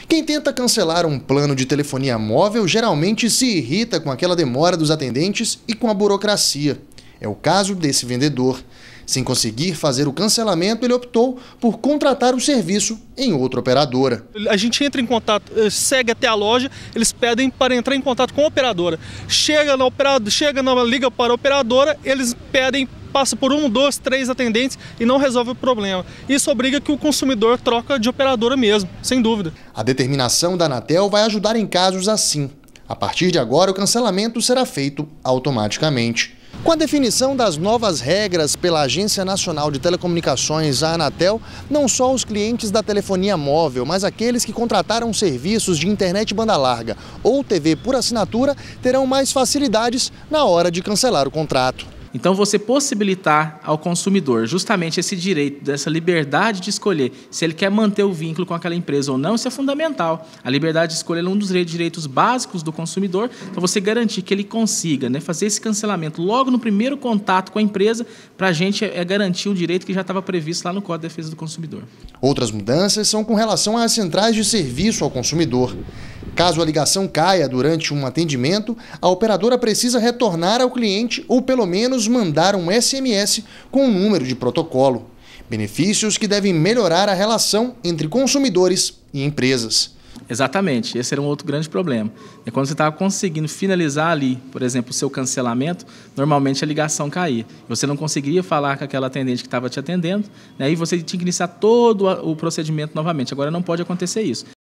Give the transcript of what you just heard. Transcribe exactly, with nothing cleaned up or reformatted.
Quem tenta cancelar um plano de telefonia móvel geralmente se irrita com aquela demora dos atendentes e com a burocracia. É o caso desse vendedor. Sem conseguir fazer o cancelamento, ele optou por contratar o serviço em outra operadora. A gente entra em contato, segue até a loja, eles pedem para entrar em contato com a operadora. Chega na operadora, chega na liga para a operadora, eles pedem, passa por um, dois, três atendentes e não resolve o problema. Isso obriga que o consumidor troca de operadora mesmo, sem dúvida. A determinação da Anatel vai ajudar em casos assim. A partir de agora, o cancelamento será feito automaticamente. Com a definição das novas regras pela Agência Nacional de Telecomunicações, a Anatel, não só os clientes da telefonia móvel, mas aqueles que contrataram serviços de internet banda larga ou T V por assinatura terão mais facilidades na hora de cancelar o contrato. Então, você possibilitar ao consumidor justamente esse direito, dessa liberdade de escolher se ele quer manter o vínculo com aquela empresa ou não, isso é fundamental. A liberdade de escolha é um dos direitos básicos do consumidor, então você garantir que ele consiga, né, fazer esse cancelamento logo no primeiro contato com a empresa, para a gente é garantir o direito que já estava previsto lá no Código de Defesa do Consumidor. Outras mudanças são com relação às centrais de serviço ao consumidor. Caso a ligação caia durante um atendimento, a operadora precisa retornar ao cliente ou pelo menos mandar um S M S com o número de protocolo. Benefícios que devem melhorar a relação entre consumidores e empresas. Exatamente, esse era um outro grande problema. É quando você estava conseguindo finalizar ali, por exemplo, o seu cancelamento, normalmente a ligação caía. Você não conseguiria falar com aquela atendente que estava te atendendo, né, e você tinha que iniciar todo o procedimento novamente. Agora não pode acontecer isso.